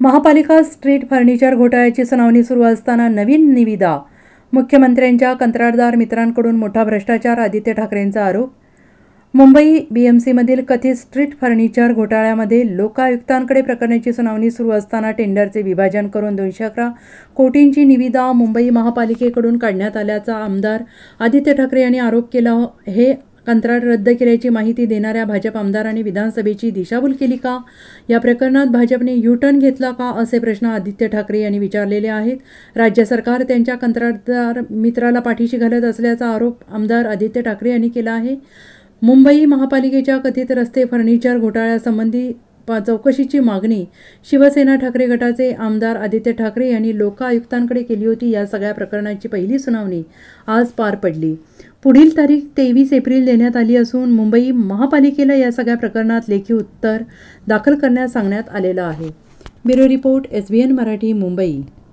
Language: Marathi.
महापालिका स्ट्रीट फर्निचर घोटाळ्याची सुनावणी सुरू असताना नवीन निविदा, मुख्यमंत्र्यांच्या कंत्राटदार मित्रांकडून मोठा भ्रष्टाचार, आदित्य ठाकरेंचा आरोप। मुंबई बीएमसीमधील कथित स्ट्रीट फर्निचर घोटाळ्यामध्ये लोकायुक्तांकडे प्रकरणाची सुनावणी सुरू असताना टेंडरचे विभाजन करून 211 कोटींची निविदा मुंबई महापालिकेकडून काढण्यात आल्याचा आमदार आदित्य ठाकरे यांनी आरोप केला। हे कंत्राट रद्द केल्याची माहिती देणाऱ्या भाजप आमदारांनी विधानसभेची दिशाभूल केली का? या प्रकरणात भाजपने यू-टर्न घेतला का, असे प्रश्न आदित्य ठाकरे यांनी विचारलेले आहेत। राज्य सरकार त्यांच्या कंत्राटदार मित्राला पाठीशी घालत असल्याचा आरोप आमदार आदित्य ठाकरे यांनी केला आहे। मुंबई महापालिकेच्या कथित रस्ते फर्निचर घोटाळ्यासंबंधी चौकशीची मागणी शिवसेना ठाकरे गटाचे आमदार आदित्य ठाकरे यांनी लोकायुक्तांकडे केली होती। या सगळ्या प्रकरणाची पहिली सुनावणी आज पार पडली। पुढील तारीख 23 एप्रिल देण्यात आली असून मुंबई महापालिकेला या सगळ्या प्रकरणात लेखी उत्तर दाखल करण्यास सांगण्यात आलेलं आहे। Bureau report, SBN Marathi, Mumbai.